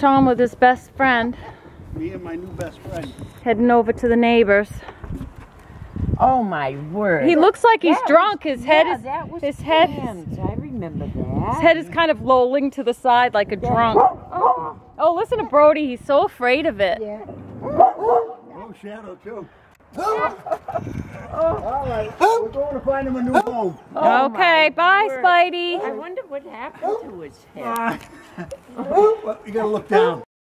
Tom with his best friend. Me and my new best friend. Heading over to the neighbors. Oh my word. He looks like he's drunk. His head I remember that. His head is kind of lolling to the side like a drunk. Oh, listen to Brody. He's so afraid of it. Yeah. Oh, Shadow too. All right, we're going to find him a new home. Okay, bye, Spidey. I wonder what happened to his head. Well, you gotta look down.